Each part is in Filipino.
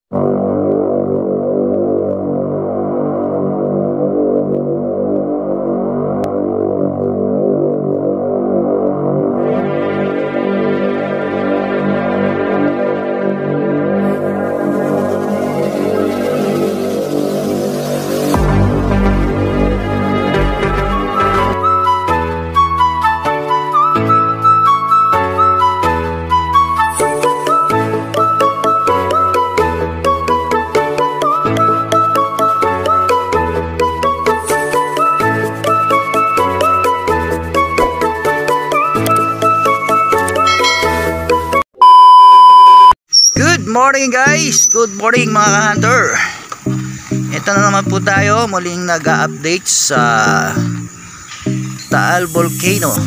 Good morning guys! Good morning mga ka-hunter! Ito na naman po tayo, muling nag-update sa Taal Volcano.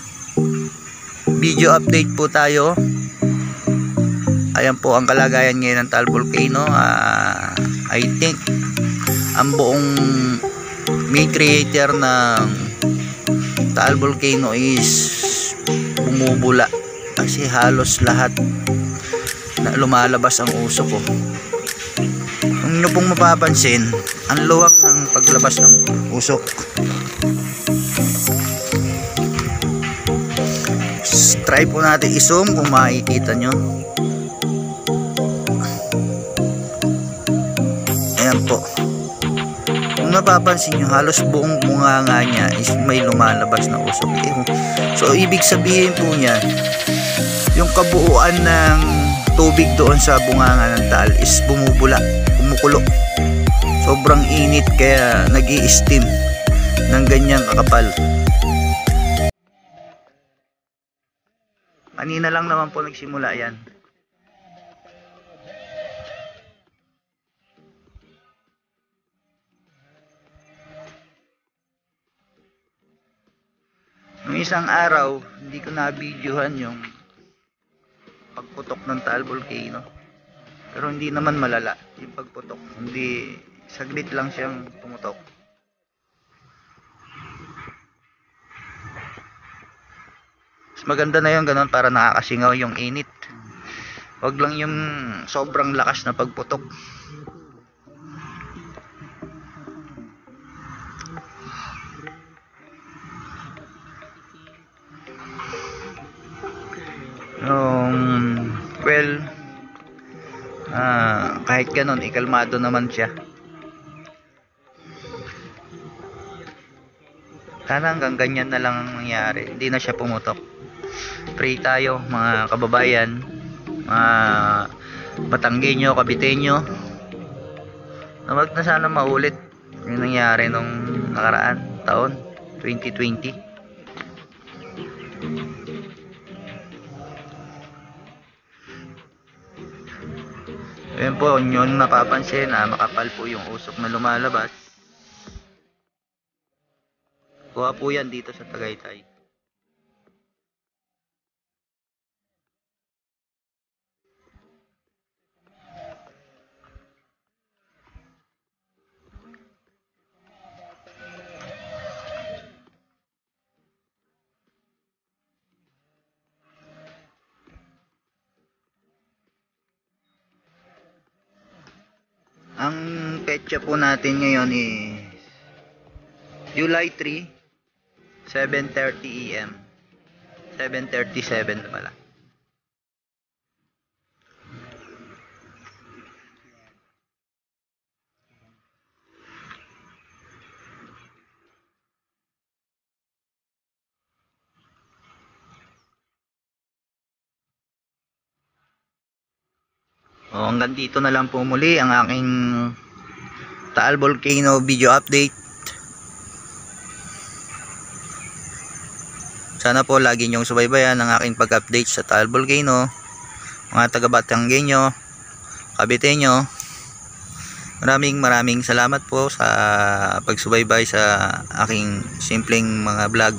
Video update po tayo. Ayan po ang kalagayan ngayon ng Taal Volcano. I think ang buong main creator ng Taal Volcano is bumubula kasi halos lahat na lumalabas ang usok ko. Kung nyo pong mapapansin, ang luwak ng paglabas ng usok. Try po natin i-zoom kung makikita nyo. Ayan po. Kung napapansin nyo, halos buong bunganga niya is may lumalabas na usok. So ibig sabihin po niya, yung kabuuan ng tubig doon sa bunganga ng taal is bumubula, kumukulo. Sobrang init kaya nag-i-steam ng ganyang kakapal. Kanina lang naman po nagsimula yan. Nung isang araw, hindi ko na-videohan yung pagputok ng Taal Volcano, pero hindi naman malala yung pagputok, hindi, saglit lang siyang pumutok. Mas maganda na yung ganun para nakakasingaw yung init, wag lang yung sobrang lakas na pagputok. Well, kahit ganun, ikalmado naman siya. Sana hanggang ganyan na lang ang nangyari, hindi na siya pumutok. Pray tayo mga kababayan, mga Batanggenyo, Caviteño, na wag na sana maulit yung nangyari nung nakaraan taon 2020. Ayan po, yun napapansin na makapal po yung usok na lumalabas. Kuha po yan dito sa Tagaytay. Ang petsa po natin ngayon is July 3, 7:30 AM. 7:37 na pala. Hanggang dito na lang po muli ang aking Taal Volcano video update. Sana po lagi niyong subaybayan ang aking pag-update sa Taal Volcano, mga taga Batanggenyo, Caviteño. Maraming salamat po sa pagsubaybay sa aking simpleng mga vlog.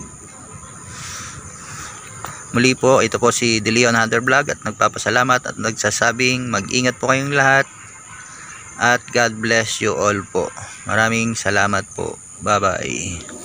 Muli po, ito po si De Leon Hunter Vlog at nagpapasalamat at nagsasabing mag-ingat po kayong lahat at God bless you all po. Maraming salamat po. Bye bye.